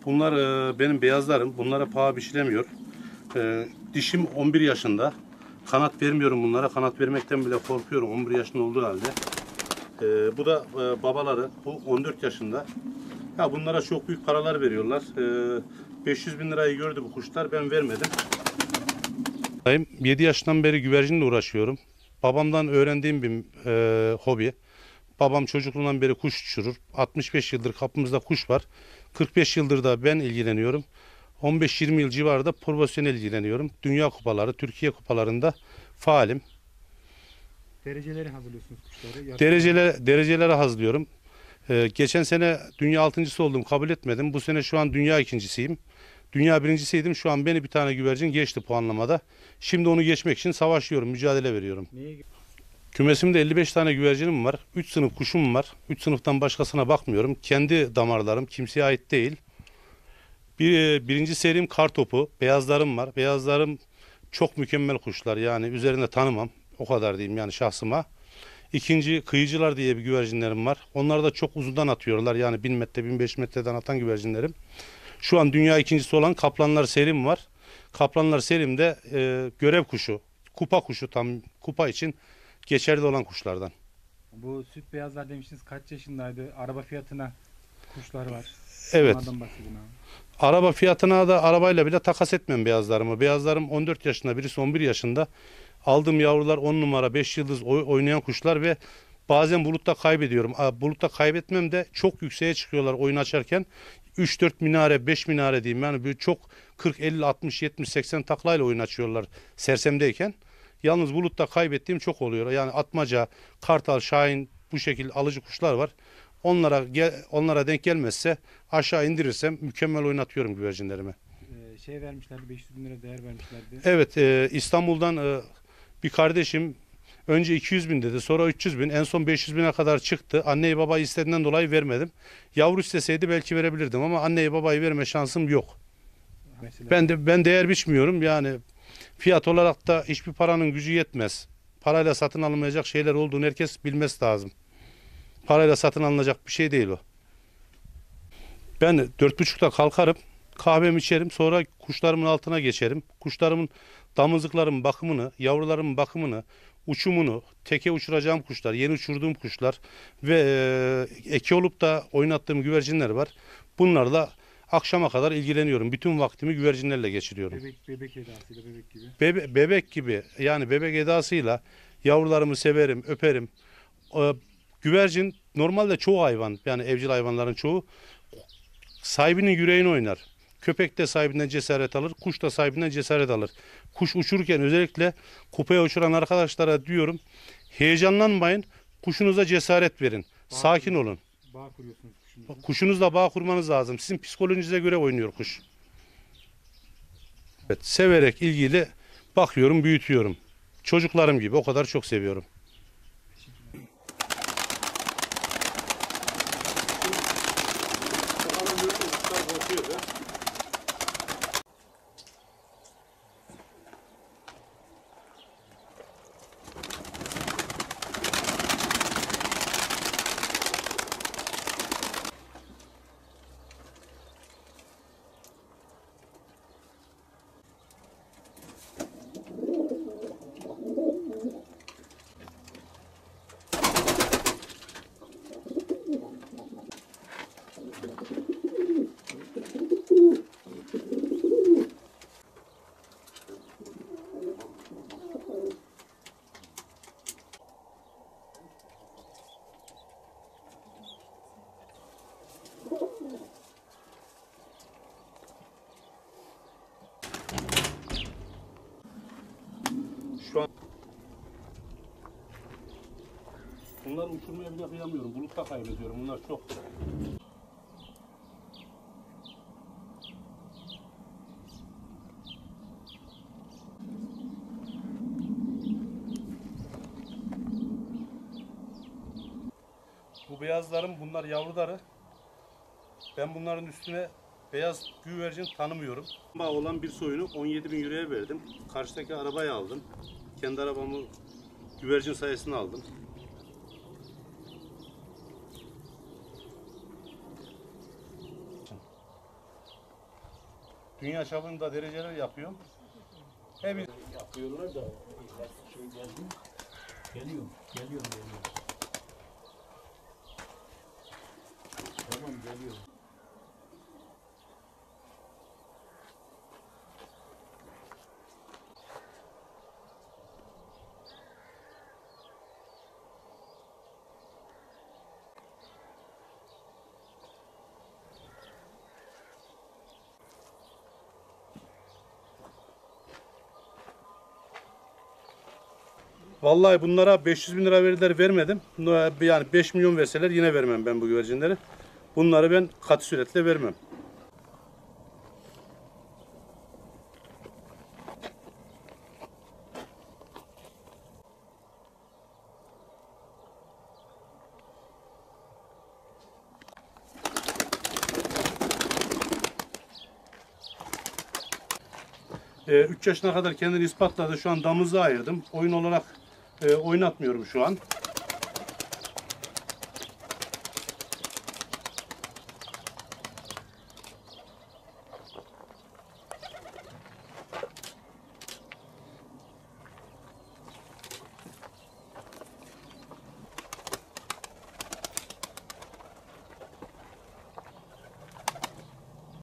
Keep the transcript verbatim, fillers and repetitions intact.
Bunlar e, benim beyazlarım. Bunlara paha biçilemiyor. E, dişim on bir yaşında. Kanat vermiyorum bunlara. Kanat vermekten bile korkuyorum. on bir yaşında olduğu halde. E, bu da e, babaları. Bu on dört yaşında. Ya bunlara çok büyük paralar veriyorlar. E, beş yüz bin lirayı gördü bu kuşlar. Ben vermedim. yedi yaşından beri güvercinle uğraşıyorum. Babamdan öğrendiğim bir e, hobi. Babam çocukluğundan beri kuş uçurur. altmış beş yıldır kapımızda kuş var. kırk beş yıldır da ben ilgileniyorum. on beş yirmi yıl civarında profesyonel ilgileniyorum. Dünya kupaları, Türkiye kupalarında faalim. Dereceleri hazırlıyorsunuz kuşları. Dereceler, dereceleri hazırlıyorum. Ee, geçen sene dünya altıncısı oldum, kabul etmedim. Bu sene şu an dünya ikincisiyim. Dünya birincisiydim. Şu an beni bir tane güvercin geçti puanlamada. Şimdi onu geçmek için savaşıyorum, mücadele veriyorum. Neye? Kümesimde elli beş tane güvercinim var. üç sınıf kuşum var. üç sınıftan başkasına bakmıyorum. Kendi damarlarım, kimseye ait değil. Bir, birinci serim kartopu. Beyazlarım var. Beyazlarım çok mükemmel kuşlar. Yani üzerinde tanımam. O kadar diyeyim yani şahsıma. İkinci kıyıcılar diye bir güvercinlerim var. Onlar da çok uzundan atıyorlar. Yani bin metre, bin beş metreden atan güvercinlerim. Şu an dünya ikincisi olan kaplanlar serim var. Kaplanlar serimde e, görev kuşu. Kupa kuşu, tam kupa için geçerli olan kuşlardan. Bu süt beyazlar demiştiniz, kaç yaşındaydı? Araba fiyatına kuşlar var. Evet. Onlardan bahsedin abi. Araba fiyatına da arabayla bile takas etmem beyazlarımı. Beyazlarım on dört yaşında, birisi on bir yaşında. Aldığım yavrular on numara, beş yıldız oy- oynayan kuşlar ve bazen bulutta kaybediyorum. Aa, bulutta kaybetmem de çok yükseğe çıkıyorlar oyun açarken. üç dört minare, beş minare diyeyim. Yani böyle çok kırk, elli, altmış, yetmiş, seksen taklayla oyun açıyorlar sersemdeyken. Yalnız bulutta kaybettiğim çok oluyor. Yani atmaca, kartal, şahin, bu şekilde alıcı kuşlar var. Onlara gel, onlara denk gelmezse aşağı indirirsem mükemmel oynatıyorum güvercinlerimi. Ee, şey vermişlerdi, beş yüz bin lira değer vermişlerdi. Evet, e, İstanbul'dan e, bir kardeşim önce iki yüz bin dedi, sonra üç yüz bin, en son beş yüz bine kadar çıktı. Anneyi babayı istediğinden dolayı vermedim. Yavru isteseydi belki verebilirdim ama anneyi babayı verme şansım yok. Mesela Ben de ben değer biçmiyorum yani, fiyat olarak da hiçbir paranın gücü yetmez. Parayla satın alınmayacak şeyler olduğunu herkes bilmesi lazım. Parayla satın alınacak bir şey değil o. Ben dört buçukta kalkarım, kahvemi içerim, sonra kuşlarımın altına geçerim. Kuşlarımın damızlıklarımın bakımını, yavrularımın bakımını, uçumunu, teke uçuracağım kuşlar, yeni uçurduğum kuşlar ve e, eki olup da oynattığım güvercinler var. Bunlarla akşama kadar ilgileniyorum. Bütün vaktimi güvercinlerle geçiriyorum. bebek bebek edasıyla bebek gibi. Bebe, bebek gibi, yani bebek edasıyla yavrularımı severim, öperim. Ee, güvercin normalde çoğu hayvan, yani evcil hayvanların çoğu sahibinin yüreğini oynar. Köpek de sahibinden cesaret alır, kuş da sahibinden cesaret alır. Kuş uçururken özellikle kupaya uçuran arkadaşlara diyorum, heyecanlanmayın, kuşunuza cesaret verin. Bağ Sakin olun. Bağ kuruyorsunuz kuşunuzla. Kuşunuzla bağ kurmanız lazım. Sizin psikolojinize göre oynuyor kuş. Evet, severek, ilgili bakıyorum, büyütüyorum. Çocuklarım gibi, o kadar çok seviyorum. Şu an bunları uçurmaya bile kıyamıyorum. Bulutta kaybediyorum. Bunlar çok. Bu beyazlarım, bunlar yavruları. Ben bunların üstüne beyaz güvercin tanımıyorum. Ama olan bir soyunu on yedi bin euroya verdim. Karşıdaki arabayı aldım. Kendi arabamı güvercin sayesinde aldım. Dünya çapında dereceler yapıyorum. Hep Yapıyorlar da şey geldi. Geliyorum, geliyorum, geliyorum. Tamam, geliyorum. Vallahi bunlara beş yüz bin lira verdiler, vermedim. Yani beş milyon verseler yine vermem ben bu güvercinleri. Bunları ben katı suretle vermem. üç yaşına kadar kendini ispatladı. Şu an damızlığa ayırdım. Oyun olarak e, oynatmıyorum şu an.